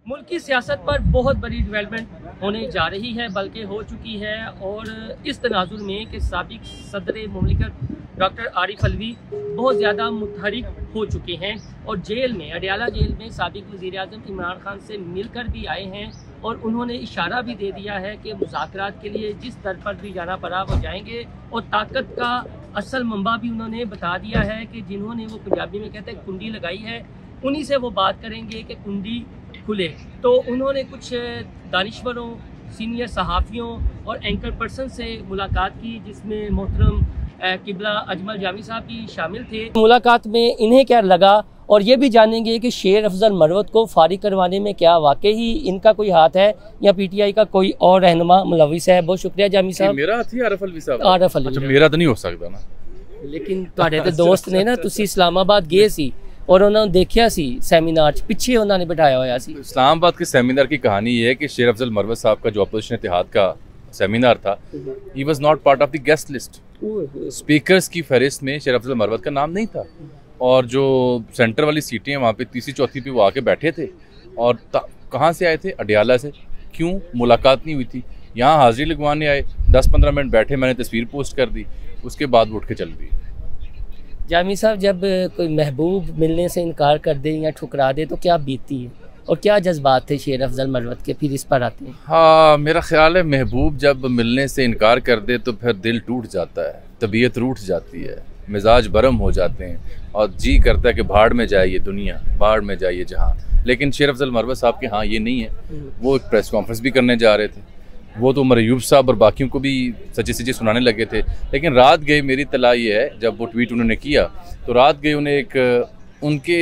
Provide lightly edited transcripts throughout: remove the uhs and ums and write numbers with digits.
मुल्क की सियासत पर बहुत बड़ी डेवलपमेंट होने जा रही है, बल्कि हो चुकी है। और इस तनाजुर में कि साबिक सदर मुमलिकत डॉक्टर आरिफ अलवी बहुत ज़्यादा मुतहरिक हो चुके हैं और जेल में, अडयाला जेल में साबिक वज़ीर-ए-आज़म इमरान खान से मिलकर भी आए हैं और उन्होंने इशारा भी दे दिया है कि मुज़ाकरात के लिए जिस दर पर भी जाना पड़ा वो जाएंगे। और ताकत का असल मंबा भी उन्होंने बता दिया है कि जिन्होंने, वो पंजाबी में कहते हैं, कुंडी लगाई है, उन्हीं से वो बात करेंगे कि कुंडी खुले। तो उन्होंने कुछ दानिश्वरों, सीनियर सहाफ़ियों और एंकर पर्सन से मुलाकात की, जिसमें मोहतरम किबला अजमल जामी साहब भी शामिल थे। मुलाकात में इन्हें क्या लगा और ये भी जानेंगे कि शेर अफजल मरवत को फारिग करवाने में क्या वाकई ही इनका कोई हाथ है या पीटीआई का कोई और रहनुमा मुलविस है। बहुत शुक्रिया जामी साहब। मेरा हाथ ही आरिफ अलवी साहब। आरिफ अलवी। अच्छा, मेरा तो नहीं हो सकता ना, लेकिन तुहाडे ते दोस्त ने ना, तुसी इस्लामाबाद गए सी और उन्होंने देखा सी सैमीनार पिछे उन्होंने बिठाया हुआ सी। इस्लामाबाद के सेमिनार की कहानी ये है कि शेर अफजल मरवत साहब का जो अपोजिशन इत्तेहाद का सेमिनार था, he was not part of the guest list. Speakers की फहरिस्त में शेर अफजल मरवत का नाम नहीं था और जो सेंटर वाली सीटें हैं वहाँ पे तीसरी चौथी पे वो आके बैठे थे। और कहाँ से आए थे? अडयाला से। क्यों? मुलाकात नहीं हुई थी। यहाँ हाजिरी लगवाने आए, 10-15 मिनट बैठे, मैंने तस्वीर पोस्ट कर दी, उसके बाद वो उठ के चल दी। जामी साहब, जब कोई महबूब मिलने से इनकार कर दे या ठुकरा दे तो क्या बीतती है और क्या जज्बात थे शेर अफजल मरवत के? फिर इस पर आते हैं। हाँ, मेरा ख्याल है महबूब जब मिलने से इनकार कर दे तो फिर दिल टूट जाता है, तबीयत रूठ जाती है, मिजाज बरम हो जाते हैं और जी करता है कि भाड़ में जाए ये दुनिया, भाड़ में जाइए जहाँ। लेकिन शेर अफजल मरवत साहब के हाँ ये नहीं है। वो एक प्रेस कॉन्फ्रेंस भी करने जा रहे थे, वो तो उमर अयूब साहब और बाकियों को भी सच्ची सच्ची सुनाने लगे थे। लेकिन रात गई, मेरी तला ये है, जब वो ट्वीट उन्होंने किया तो रात गई उन्हें एक उनके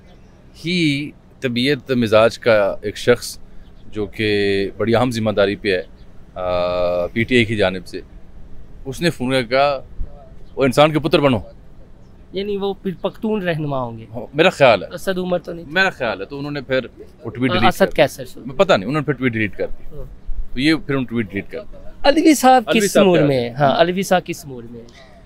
ही तबीयत मिजाज का एक शख्स जो कि बड़ी अहम जिम्मेदारी पे है पीटीआई की जानिब से, उसने फ़ोन कहा वो इंसान के पुत्र बनो। यानी वो फिर पख्तून रहनुमा होंगे, मेरा ख्याल है। असद उमर तो नहीं, मेरा ख्याल है। तो उन्होंने फिर वो ट्वीट डिलीट असद कैसर, पता नहीं, उन्होंने फिर ट्वीट डिलीट कर दी। तो ये फिर उन ट्वीट डिलीट कर दी। अलवी साहब किस मूड में? हाँ, अलवी साहब किस मूड में?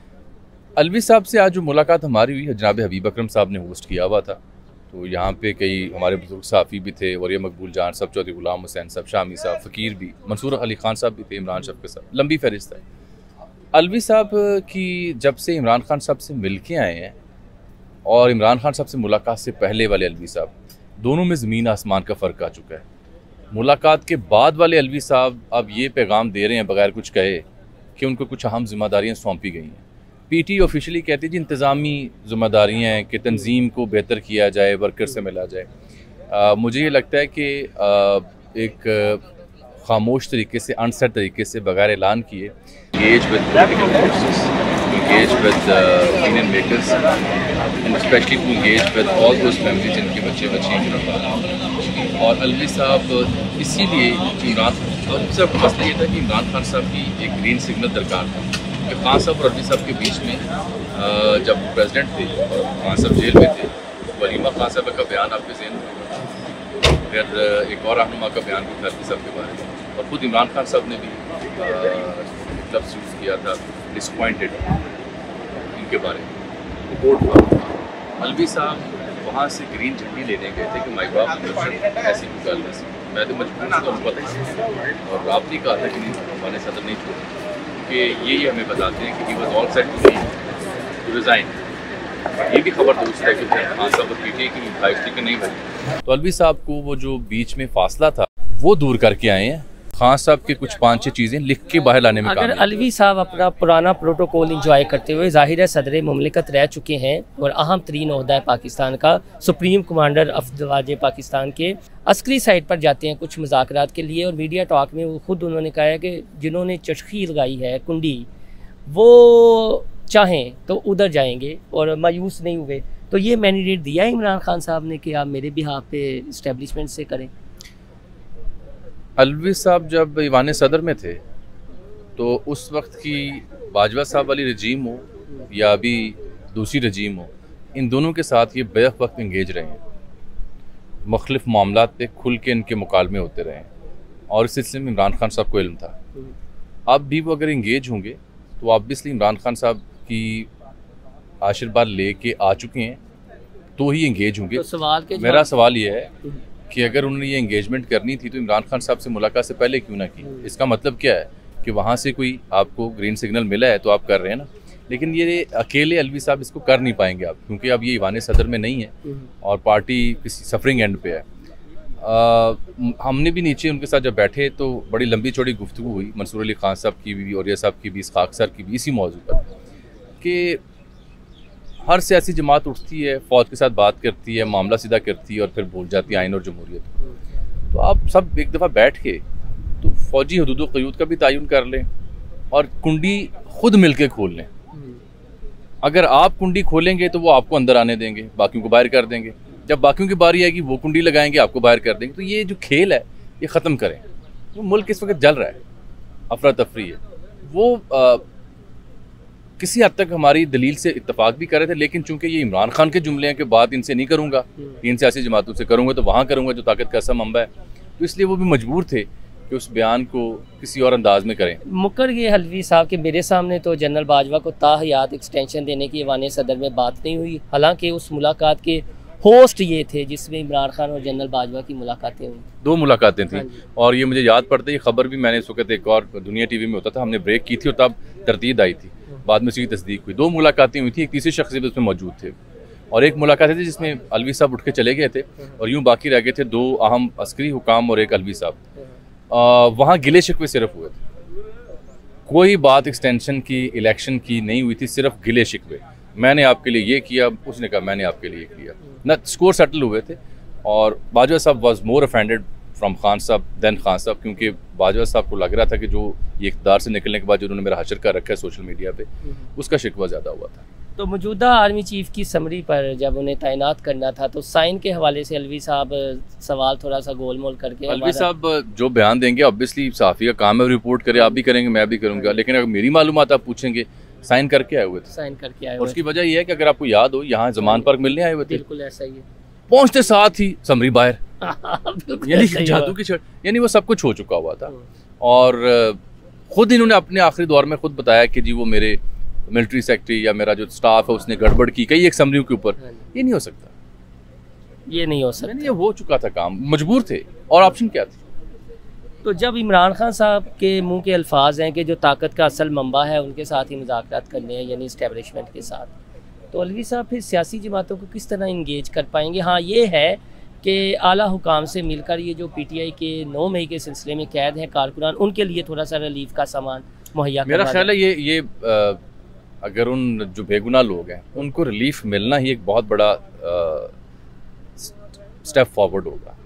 अलवी साहब से आज जो मुलाकात हमारी हुई है, जनाब हबीब अकरम साहब ने होस्ट किया हुआ था। तो यहाँ पे कई हमारे बुजुर्ग सहाफ़ी भी थे, वरिया मकबूल जान साहब, चौधरी गुलाम हुसैन साहब, शामी साहब, फ़कीर भी, मंसूर अली खान साहब भी थे, इमरान शफ़ के साथ लंबी फहरिस्त है। अलवी साहब की जब से इमरान खान साहब से मिल के आए हैं और इमरान खान साहब से मुलाकात से पहले वाले अलवी साहब, दोनों में ज़मीन आसमान का फ़र्क आ चुका है। मुलाकात के बाद वाले अलवी साहब अब ये पैगाम दे रहे हैं बगैर कुछ कहे कि उनको कुछ अहम जिम्मेदारियाँ सौंपी गई हैं। पीटी ऑफिशियली कहती है जी इंतज़ामी जिम्मेदारियाँ हैं कि तंजीम को बेहतर किया जाए, वर्कर से मिला जाए। मुझे ये लगता है कि एक खामोश तरीके से, अनसेट तरीके से, बगैर ऐलान किए, engage with political forces, engage with opinion makers, and especially to engage with all those families जिनके बच्चे हैं। और अलवी साहब इसीलिए इमरान साहब का मसला ये था कि इमरान खान साहब की एक ग्रीन सिग्नल दरकार था कि खान साहब और अलवी साहब के बीच में जब प्रेसिडेंट थे और खान साहब जेल में थे, वलीमा खान साहब का बयान आपके ज़हन में, फिर एक और रहनुमा का बयान भी था अलवी साहब के बारे में, और खुद इमरान खान साहब ने भी लफ्ज़ यूज़ किया था डिसअपॉइंटेड इनके बारे में, रिपोर्ट हुआ। अलवी साहब वहाँ से ग्रीन झंडी लेने गए थे कि माई बाप ऐसी गल नहीं, मैं तो मजबूर तो पता ही, और आपने कहा था कि नहीं, हमारे सदर नहीं छोड़े, कि यही हमें बताते हैं कि he was all set to resign. ये भी खबर दुरुस्त है कि खान साहब और पीटीआई की हाइस्ट्री नहीं बनी। तो अलवी साहब को वो जो बीच में फासला था वो दूर करके आए हैं। खान साहब के कुछ 5-6 चीज़ें लिख के बाहर लाने में अगर अलवी साहब अपना पुराना प्रोटोकॉल इंजॉय करते हुए, ज़ाहिर है सदर मुमलिकत रह चुके हैं और अहम तरीन ओहदा है पाकिस्तान का, सुप्रीम कमांडर अफवाज पाकिस्तान के, अस्करी साइड पर जाते हैं कुछ मुज़ाकरात के लिए। और मीडिया टॉक में वो खुद उन्होंने कहा है कि जिन्होंने चरखी लगाई है, कुंडी, वो चाहें तो उधर जाएंगे और मायूस नहीं हुए। तो ये मैंडेट दिया है इमरान खान साहब ने कि आप मेरे बिहाफ पे इस्टेब्लिशमेंट से करें। अलवी साहब जब ईवान सदर में थे तो उस वक्त की बाजवा साहब वाली रजीम हो या अभी दूसरी रजीम हो, इन दोनों के साथ ये बेवक्त वक्त इंगेज रहे हैं, मुख्तलिफ मामलात पे खुल के इनके मुकालमे होते रहे हैं और इस सिलसिले में इमरान खान साहब को इल्म था। अब भी वो अगर इंगेज होंगे तो ऑब्वियसली इमरान खान साहब की आशीर्वाद ले के आ चुके हैं तो ही इंगेज होंगे। तो सवाल के मेरा सवाल ये है कि अगर उन्होंने ये एंगेजमेंट करनी थी तो इमरान खान साहब से मुलाकात से पहले क्यों ना की। इसका मतलब क्या है कि वहाँ से कोई आपको ग्रीन सिग्नल मिला है तो आप कर रहे हैं ना। लेकिन ये अकेले अलवी साहब इसको कर नहीं पाएंगे आप, क्योंकि अब ये ईवान सदर में नहीं है और पार्टी किसी सफरिंग एंड पे है। हमने भी नीचे उनके साथ जब बैठे तो बड़ी लंबी चौड़ी गुफ्तगू हुई मंसूर अली खान साहब की भी, औरिया साहब की भी, इसहाक सर की भी, इसी मौजू पर कि हर सियासी जमात उठती है, फ़ौज के साथ बात करती है, मामला सीधा करती है और फिर भूल जाती है आइन और जमहूरियत। तो आप सब एक दफ़ा बैठ के तो फ़ौजी हदूद क़यूद का भी तयन कर लें और कुंडी खुद मिल के खोल लें। अगर आप कुंडी खोलेंगे तो वो आपको अंदर आने देंगे, बाकियों को बाहर कर देंगे। जब बाकियों की बारी आएगी वो कुंडी लगाएंगे, आपको बाहर कर देंगे। तो ये जो खेल है ये ख़त्म करें। वो मुल्क इस वक्त जल रहा है, अफरा तफरी है। वो किसी हद तक हमारी दलील से इत्तफाक भी कर रहे थे, लेकिन चूंकि ये इमरान खान के जुमले हैं कि बात इनसे नहीं करूँगा, 3 सियासी जमातों से करूँगा तो वहाँ करूँगा जो ताकत का ऐसा मंबा है, तो इसलिए वो भी मजबूर थे कि उस बयान को किसी और अंदाज में करें। मुकर ये हलवी साहब के मेरे सामने तो जनरल बाजवा को ताहयात एक्सटेंशन देने की ईवान सदर में बात नहीं हुई, हालांकि उस मुलाकात के होस्ट ये थे जिसमें इमरान खान और जनरल बाजवा की मुलाकातें हुई। 2 मुलाकातें थी और ये मुझे याद पड़ता है, खबर भी मैंने इस वक्त एक और दुनिया टीवी में होता था, हमने ब्रेक की थी और तब तरतीब आई थी, बाद में उसकी तस्दीक हुई। 2 मुलाकातें हुई थी, एक तीसरी शख्स भी उसमें मौजूद थे और एक मुलाकात थी जिसमें अलवी साहब उठ के चले गए थे और यूँ बाकी रह गए थे 2 अहम अस्करी हुकाम और एक अलवी साहब। वहाँ गिले शिकवे सिर्फ हुए थे, कोई बात एक्सटेंशन की, इलेक्शन की नहीं हुई थी, सिर्फ गिले शिकवे। मैंने आपके लिए ये किया, उसने कहा मैंने आपके लिए किया, ना स्कोर सेटल हुए थे। और बाजवा साहब was more offended from Khan साहब देन खान साहब, क्योंकि बाजवा साहब को लग रहा था कि जो ये इक़्तिदार से निकलने के बाद जो उन्होंने मेरा हशर कर रखा है सोशल मीडिया पे, उसका शिकवा ज़्यादा हुआ था। तो मौजूदा आर्मी चीफ की समरी पर जब उन्हें तैनात करना था तो साइन के हवाले से अलवी साहब सवाल थोड़ा सा गोलमोल करके, अलवी साहब जो बयान देंगे ऑब्वियसली सहाफ़ी का काम है रिपोर्ट करे, आप भी करेंगे मैं भी करूँगा, लेकिन अगर मेरी मालूमात आप पूछेंगे साइन करके आए हुए थे। साइन करके आए और उसकी वजह यह है कि अगर आपको याद हो यहाँ जमान पार्क मिलने आए हुए थे, बिल्कुल ऐसा ही है, पहुंचते साथ ही समरी बाहर यानी जादू की छड़, यानी वो सब कुछ हो चुका हुआ था। और खुद इन्होंने अपने आखिरी दौर में खुद बताया कि जी वो मेरे मिलिट्री सेक्रेटरी या मेरा जो स्टाफ है उसने गड़बड़ की कई एक समरियों के ऊपर। ये नहीं हो सकता, ये नहीं हो सकता, ये हो चुका था काम, मजबूर थे और ऑप्शन क्या थी। तो जब इमरान खान साहब के मुंह के अल्फाज हैं कि जो ताकत का असल मंबा है उनके साथ ही मुज़ाकरात करने हैं, यानी इस्टेब्लिशमेंट के साथ, तो अलवी साहब फिर सियासी जमातों को किस तरह इंगेज कर पाएंगे। हाँ ये है कि आला हुकाम से मिलकर ये जो PTI के 9 मई के सिलसिले में कैद हैं कारकुनान, उनके लिए थोड़ा सा रिलीफ का सामान मुहैया मेरा ख्याल है ये अगर उन जो बेगुनाह लोग हैं उनको रिलीफ मिलना ही एक बहुत बड़ा स्टेप फॉरवर्ड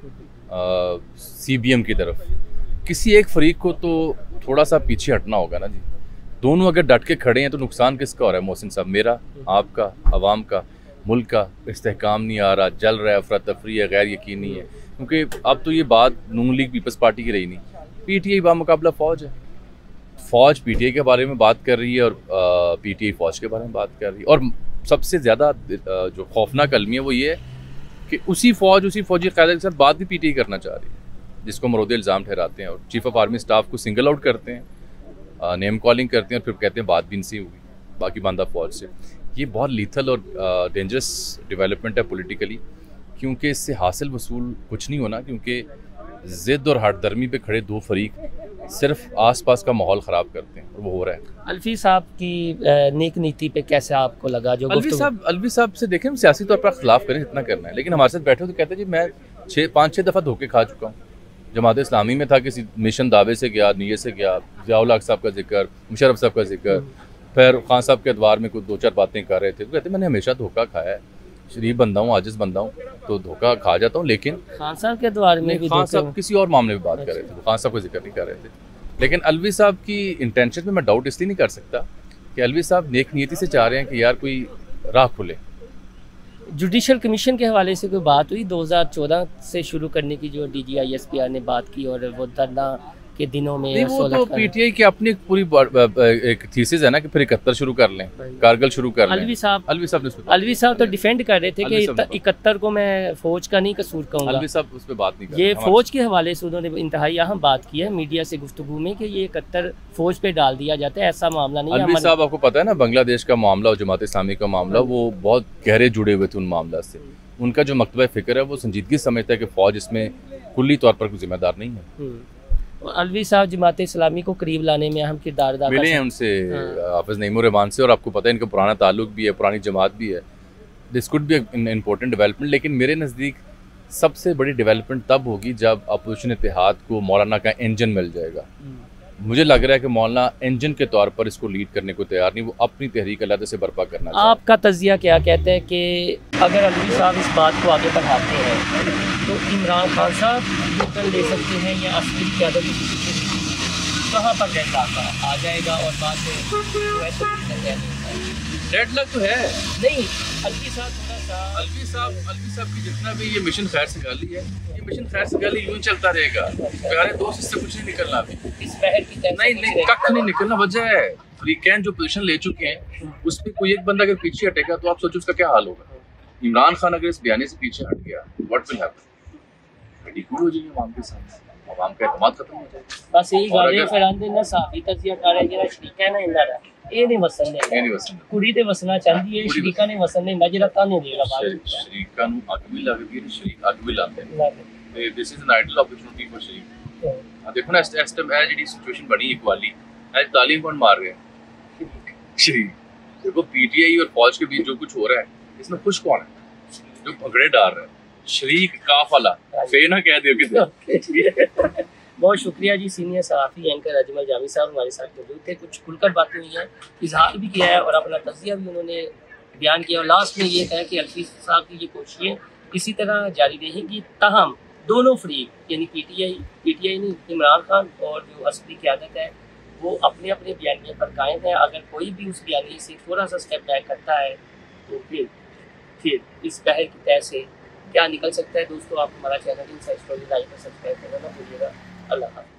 होगा CBM की तरफ। किसी एक फरीक को तो थोड़ा सा पीछे हटना होगा ना जी। दोनों अगर डट के खड़े हैं तो नुकसान किसका हो रहा है मोहसिन साहब? मेरा, आपका, आवाम का, मुल्क का। इस्तेहकाम नहीं आ रहा, जल रहा है, अफरा तफरी है, गैर यकीनी है। क्योंकि अब तो ये बात नून लीग पीपल्स पार्टी की रही नहीं, PTI बामुकाबला फ़ौज है। फ़ौज PTI के बारे में बात कर रही है और PTI फ़ौज के बारे में बात कर रही है। और सबसे ज़्यादा जो खौफनाक अलमी है वो ये है कि उसी फ़ौज, उसी फ़ौजी क़यादत के साथ बात भी PTI करना चाह रही है, जिसको मरोद इल्ज़ाम ठहराते हैं और चीफ़ ऑफ आर्मी स्टाफ को सिंगल आउट करते हैं, नेम कॉलिंग करते हैं और फिर कहते हैं बात भी इनसे होगी बाकी बांदा फ़ौज से। ये बहुत लीथल और डेंजरस डेवलपमेंट है पॉलिटिकली, क्योंकि इससे हासिल वसूल कुछ नहीं होना, क्योंकि ज़िद और हटदर्मी पे खड़े 2 फरीक सिर्फ आसपास का माहौल ख़राब करते हैं और वो हो रहा है। अलवी साहब की नेक नीति पे कैसे आपको लगा? जो अलवी साहब से देखें, हम सियासी तौर पर खिलाफ करें इतना करना है, लेकिन हमारे साथ बैठे तो कहते हैं जी मैं 5-6 दफ़ा धोखे खा चुका हूँ। जमात इस्लामी में था, किसी मिशन दावे से गया, नीयत से गया, ज़ियाउल हक साहब का जिक्र, मुशर्रफ साहब का जिक्र, फिर खान साहब के अदवार में कुछ 2-4 बातें कर रहे थे, तो कहते मैंने हमेशा धोखा खाया है, शरीफ बंदा हूँ, आजिज़ बंदा हूँ, तो धोखा खा जाता हूँ। लेकिन खान साहब के अदवार में भी खान साहब किसी और मामले में बात कर रहे थे, खान साहब का जिक्र नहीं कर रहे थे। लेकिन अलवी साहब की इंटेंशन में मैं डाउट इसलिए नहीं कर सकता कि अलवी साहब नेक नीयति से चाह रहे हैं कि यार कोई राह खुले। जुडिशल कमीशन के हवाले से कोई बात हुई 2014 से शुरू करने की, जो DGISPR ने बात की, और वो धरना के दिनों में वो तो PTI की अपनी पूरी एक थीसिस है ना कि फिर 71 शुरू कर लें, कारगिल शुरू कर लें। अलवी साहब तो डिफेंड कर रहे थे कि 71 को मैं फौज का नहीं कसूर कहूँगा। अलवी साहब उस पर बात नहीं कर ये फौज के हवाले से उन्होंने इंतहाई अहम बात की है मीडिया से गुफ्तगू में कि ये 71 फौज पे डाल दिया जाता है, ऐसा मामला नहीं है। अलवी साहब आपको पता है ना, बांग्लादेश का मामला और जमात इस्लामी का मामला, वो बहुत गहरे जुड़े हुए थे उन मामला से। उनका जो मकतबा फ़िक्र है वो संजीदगी समझता है कि फ़ौज इसमें कुल्ली तौर पर कोई जिम्मेदार नहीं है। और अलवी साहब जमात इस्लामी को करीब लाने में अहम किरदार अदा मिले हैं उनसे हाफिज़ नईमुर रहमान से, और आपको पता है इनका पुराना ताल्लुक भी है, पुरानी जमात भी है। This could be an important development, लेकिन मेरे नज़दीक सबसे बड़ी डेवलपमेंट तब होगी जब अपोजिशन इत्तेहाद को मौलाना का इंजन मिल जाएगा। मुझे लग रहा है कि मौलाना इंजन के तौर पर इसको लीड करने को तैयार नहीं, वो अपनी तहरीक अलग से बर्पा करना चाहते हैं। आपका तज़िया क्या कहते हैं कि अगर अलवी साहब इस बात को आगे बढ़ाते हैं तो इमरान खान साहब न्यूट्रल ले सकते हैं या असली क़यादत कहाँ पर रहता आ जाएगा और बाद में डेडलॉक तो है नहीं। अलवी साहब थोड़ा सा अलवी साहब की जितना भी ये मिशन खैर से गाली है, ये मिशन खैर से गाली यूं चलता रहेगा। प्यारे दोस्त, इससे कुछ नहीं निकलना अभी, इस बहर की नहीं कख नहीं निकलना। वजह है फ्रीकैन जो पोजीशन ले चुके हैं उस पर कोई एक बंदा अगर पीछे हटेगा तो आप सोचो उसका क्या हाल होगा। इमरान खान अगर इस बयानी से पीछे हट गया, व्हाट विल हैपन? रिडिक्यूल हो जाएंगे आवाम के सामने, आवाम का एतमाद खत्म हो जाएगा। बस यही गाली फैलाते ना साफी तज़िया कर रहे जेड़ा शरीका ना इंदा दा ਇਹ ਨਹੀਂ ਵਸਣ ਦੇ ਕੁੜੀ ਤੇ ਵਸਣਾ ਚਾਹੁੰਦੀ ਹੈ, ਸ਼ਰੀਕਾ ਨੇ ਵਸਣ ਦੇ ਜਿਹੜਾ ਤਾਨੇ ਦੇਗਾ ਬਾਅਦ ਸ਼ਰੀਕਾ ਨੂੰ ਅੱਗ ਵੀ ਲੱਗਦੀ ਹੈ, ਸ਼ਰੀਕ ਅੱਗ ਵੀ ਲਾਉਂਦੇ ਨੇ ਤੇ this is an ideal opportunity for ਸ਼ਰੀਕ। ਆ ਦੇਖੋ ਨਾ ਇਸ ਟਾਈਮ ਇਹ ਜਿਹੜੀ ਸਿਚੁਏਸ਼ਨ ਬਣੀ ਇਕਵਾਲੀ ਅੱਜ तालीम कौन मार रहे हैं? शरीक। देखो पीटीआई और फौज के बीच जो कुछ हो रहा है इसमें खुश कौन है? जो भगड़े डाल रहे हैं शरीक काफ वाला, फे ना कह दियो किसी। बहुत शुक्रिया जी। सीनियर सहाफ़ी एंकर अजमल जामी साहब हमारे साथ मौजूद थे, कुछ खुलकर बातें हुई हैं, इजहार भी किया है और अपना तज़िया भी उन्होंने बयान किया और लास्ट में ये कहा कि अलवी साहब की ये कोशिशें इसी तरह जारी रहेंगी। ताहम दोनों फरीक यानी पीटीआई नहीं, इमरान खान और जो असली क़यादत है वो अपने अपने बयानिए पर कायम है। अगर कोई भी उस बयानिए से थोड़ा सा स्टेप बैक करता है तो फिर इस बहर की तय से क्या निकल सकता है। दोस्तों, आप हमारा चैनल इनसाइड स्टोरी लाइक और सब्सक्राइब करना ना भूलिएगा। अल्लाह हाफ़िज़।